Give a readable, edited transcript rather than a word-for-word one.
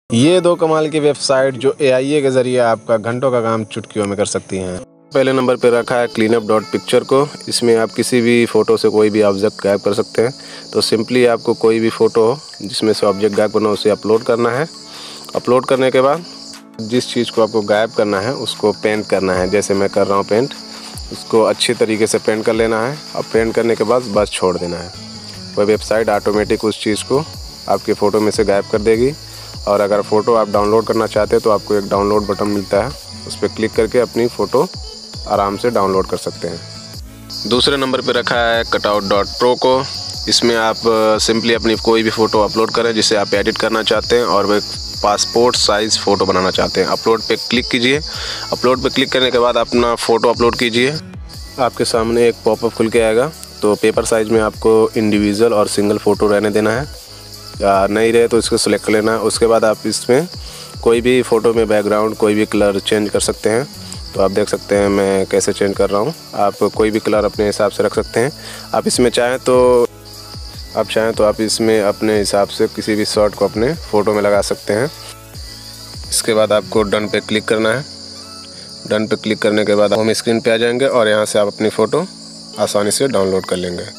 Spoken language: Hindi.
ये दो कमाल की वेबसाइट जो AIA के ज़रिए आपका घंटों का काम चुटकियों में कर सकती हैं। पहले नंबर पे रखा है cleanup.picture को। इसमें आप किसी भी फ़ोटो से कोई भी ऑब्जेक्ट गायब कर सकते हैं। तो सिंपली आपको कोई भी फ़ोटो जिसमें से ऑब्जेक्ट गायब करना है उसे अपलोड करना है। अपलोड करने के बाद जिस चीज़ को आपको गायब करना है उसको पेंट करना है। जैसे मैं कर रहा हूँ पेंट, उसको अच्छी तरीके से पेंट कर लेना है। अब पेंट करने के बाद बस छोड़ देना है। वह वेबसाइट ऑटोमेटिक उस चीज़ को आपके फ़ोटो में से गायब कर देगी। और अगर फ़ोटो आप डाउनलोड करना चाहते हैं तो आपको एक डाउनलोड बटन मिलता है, उस पर क्लिक करके अपनी फ़ोटो आराम से डाउनलोड कर सकते हैं। दूसरे नंबर पे रखा है cutout.pro को। इसमें आप सिंपली अपनी कोई भी फ़ोटो अपलोड करें जिसे आप एडिट करना चाहते हैं और वह पासपोर्ट साइज़ फ़ोटो बनाना चाहते हैं। अपलोड पे क्लिक कीजिए। अपलोड पे क्लिक करने के बाद अपना फ़ोटो अपलोड कीजिए। आपके सामने एक पॉपअप खुल के आएगा। तो पेपर साइज़ में आपको इंडिविजुअल और सिंगल फ़ोटो रहने देना है, या नहीं रहे तो इसको सिलेक्ट कर लेना है। उसके बाद आप इसमें कोई भी फ़ोटो में बैकग्राउंड कोई भी कलर चेंज कर सकते हैं। तो आप देख सकते हैं मैं कैसे चेंज कर रहा हूँ। आप कोई भी कलर अपने हिसाब से रख सकते हैं। आप इसमें चाहें तो आप इसमें अपने हिसाब से किसी भी शॉट को अपने फ़ोटो में लगा सकते हैं। इसके बाद आपको डन पे क्लिक करना है। डन पे क्लिक करने के बाद होम स्क्रीन पे आ जाएंगे और यहाँ से आप अपनी फ़ोटो आसानी से डाउनलोड कर लेंगे।